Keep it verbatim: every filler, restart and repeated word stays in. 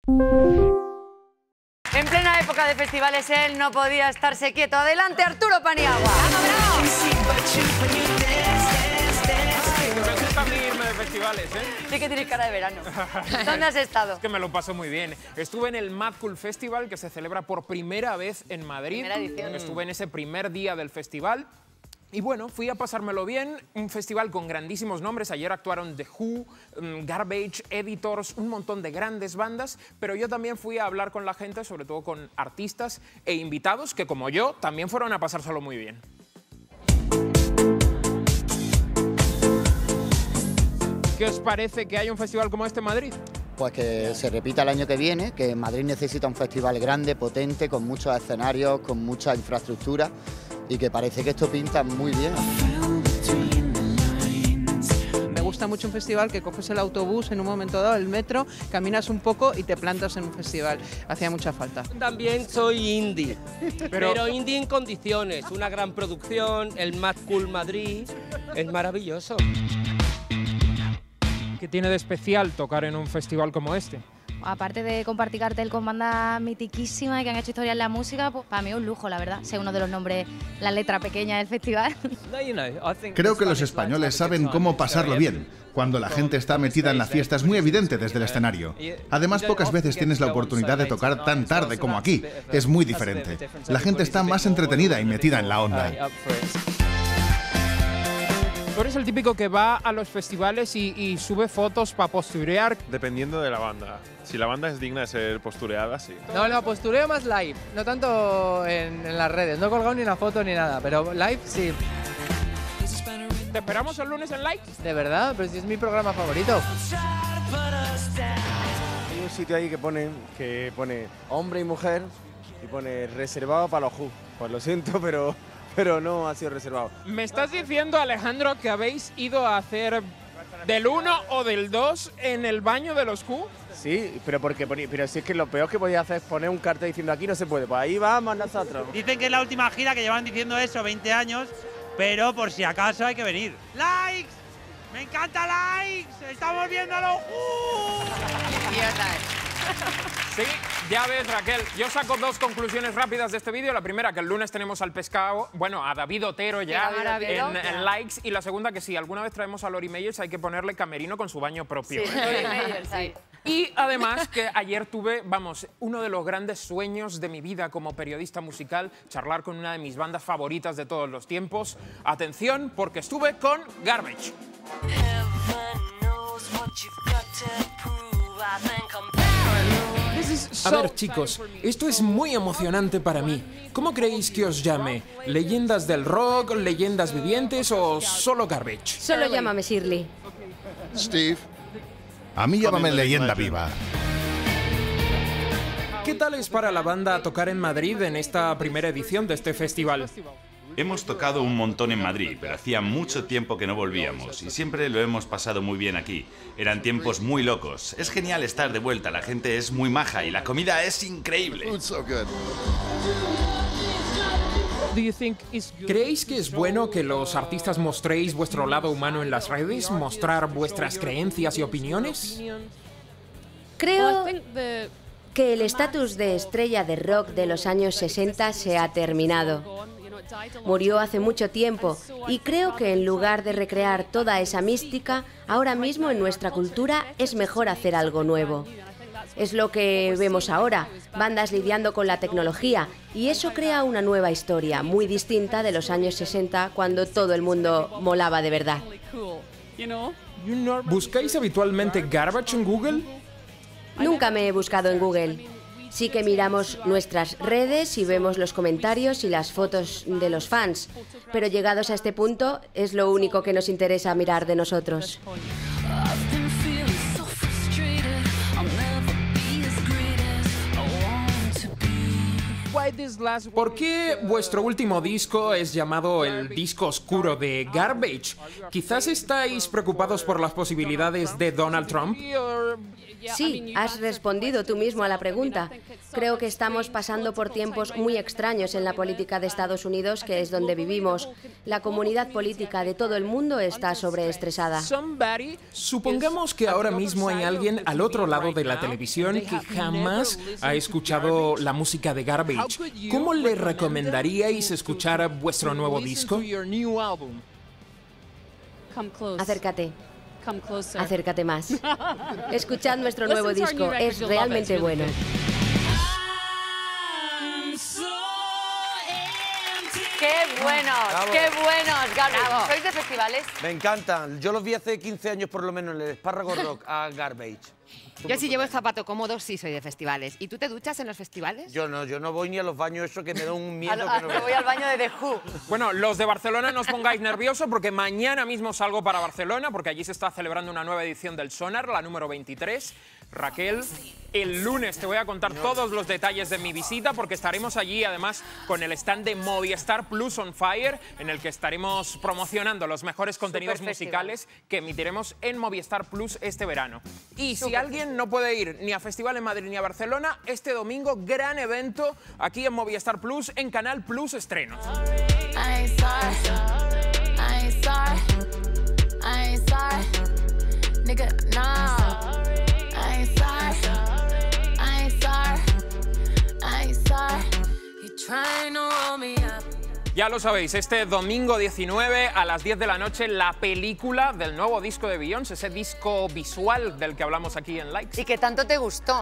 En plena época de festivales, él no podía estarse quieto. Adelante, Arturo Paniagua. ¡Vamos, bravo! Me gusta a mí irme de festivales, ¿eh? Sí que tienes cara de verano. ¿Dónde has estado? Es que me lo paso muy bien. Estuve en el Mad Cool Festival, que se celebra por primera vez en Madrid. Primera edición. Estuve en ese primer día del festival. Y bueno, fui a pasármelo bien, un festival con grandísimos nombres. Ayer actuaron The Who, um, Garbage, Editors, un montón de grandes bandas, pero yo también fui a hablar con la gente, sobre todo con artistas e invitados que, como yo, también fueron a pasárselo muy bien. ¿Qué os parece que haya un festival como este en Madrid? Pues que se repita el año que viene, que Madrid necesita un festival grande, potente, con muchos escenarios, con mucha infraestructura, y que parece que esto pinta muy bien. Me gusta mucho un festival que coges el autobús en un momento dado, el metro, caminas un poco y te plantas en un festival. Hacía mucha falta. También soy indie, Pero- pero, indie en condiciones. Una gran producción, el Mad Cool Madrid, es maravilloso. ¿Qué tiene de especial tocar en un festival como este? Aparte de compartir cartel con bandas mitiquísimas y que han hecho historia en la música, pues para mí es un lujo, la verdad. Ser uno de los nombres, la letra pequeña del festival. Creo que los españoles saben cómo pasarlo bien. Cuando la gente está metida en la fiesta es muy evidente desde el escenario. Además, pocas veces tienes la oportunidad de tocar tan tarde como aquí. Es muy diferente. La gente está más entretenida y metida en la onda. Tú eres el típico que va a los festivales y, y sube fotos para posturear. Dependiendo de la banda. Si la banda es digna de ser postureada, sí. No, no, postureo más live, no tanto en, en las redes. No he colgado ni una foto ni nada, pero live sí. ¿Te esperamos el lunes en Likes? De verdad, pero si es mi programa favorito. Hay un sitio ahí que pone, que pone hombre y mujer y pone reservado para los Who. Pues lo siento, pero, pero no ha sido reservado. ¿Me estás diciendo, Alejandro, que habéis ido a hacer del uno o del dos en el baño de los Who? Sí, pero porque pero si es que lo peor que podía hacer es poner un cartel diciendo aquí no se puede, pues ahí vamos nosotros. Dicen que es la última gira, que llevan diciendo eso veinte años, pero por si acaso hay que venir. ¡Likes! ¡Me encanta Likes! ¡Estamos viendo a los Who! Sí, ya ves, Raquel. Yo saco dos conclusiones rápidas de este vídeo. La primera, que el lunes tenemos al pescado, bueno, a David Otero ya David Otero, en, ya. en Likes. Y la segunda, que si alguna vez traemos a Lori Meyers hay que ponerle camerino con su baño propio. Sí, Lori Meyers, sí. Y además que ayer tuve, vamos, uno de los grandes sueños de mi vida como periodista musical, charlar con una de mis bandas favoritas de todos los tiempos. Atención, porque estuve con Garbage. A ver, chicos, esto es muy emocionante para mí. ¿Cómo creéis que os llame? ¿Leyendas del rock, leyendas vivientes o solo Garbage? Solo llámame Shirley. Steve. A mí llámame leyenda viva. ¿Qué tal es para la banda tocar en Madrid en esta primera edición de este festival? Hemos tocado un montón en Madrid, pero hacía mucho tiempo que no volvíamos y siempre lo hemos pasado muy bien aquí. Eran tiempos muy locos. Es genial estar de vuelta, la gente es muy maja y la comida es increíble. ¿Creéis que es bueno que los artistas mostréis vuestro lado humano en las redes? ¿Mostrar vuestras creencias y opiniones? Creo que el estatus de estrella de rock de los años sesenta se ha terminado. Murió hace mucho tiempo y creo que en lugar de recrear toda esa mística, ahora mismo en nuestra cultura es mejor hacer algo nuevo. Es lo que vemos ahora, bandas lidiando con la tecnología, y eso crea una nueva historia, muy distinta de los años sesenta, cuando todo el mundo molaba de verdad. ¿Buscáis habitualmente Garbage en Google? Nunca me he buscado en Google. Sí que miramos nuestras redes y vemos los comentarios y las fotos de los fans, pero llegados a este punto es lo único que nos interesa mirar de nosotros. ¿Por qué vuestro último disco es llamado el disco oscuro de Garbage? ¿Quizás estáis preocupados por las posibilidades de Donald Trump? Sí, has respondido tú mismo a la pregunta. Creo que estamos pasando por tiempos muy extraños en la política de Estados Unidos, que es donde vivimos. La comunidad política de todo el mundo está sobreestresada. Supongamos que ahora mismo hay alguien al otro lado de la televisión que jamás ha escuchado la música de Garbage. ¿Cómo le recomendaríais escuchar vuestro nuevo disco? Acércate. Acércate más. Escuchad nuestro nuevo disco, es realmente bueno. ¡Qué buenos! Bravo. ¡Qué buenos, Garbage! ¿Sois de festivales? Me encantan. Yo los vi hace quince años por lo menos en el Espárrago Rock a Garbage. Yo si llevo el zapato cómodo sí soy de festivales. ¿Y tú te duchas en los festivales? Yo no, yo no voy ni a los baños, eso que me da un miedo. A, a, que no me voy al baño de The Who. Bueno, los de Barcelona no os pongáis nerviosos porque mañana mismo salgo para Barcelona porque allí se está celebrando una nueva edición del Sonar, la número veintitrés. Raquel, el lunes te voy a contar todos los detalles de mi visita porque estaremos allí además con el stand de Movistar Plus on Fire en el que estaremos promocionando los mejores contenidos musicales que emitiremos en Movistar Plus este verano. Y si alguien no puede ir ni a Festival en Madrid ni a Barcelona, este domingo gran evento aquí en Movistar Plus en Canal Plus Estrenos. Ya lo sabéis, este domingo diecinueve a las diez de la noche la película del nuevo disco de Beyoncé, ese disco visual del que hablamos aquí en Likes. Y que tanto te gustó.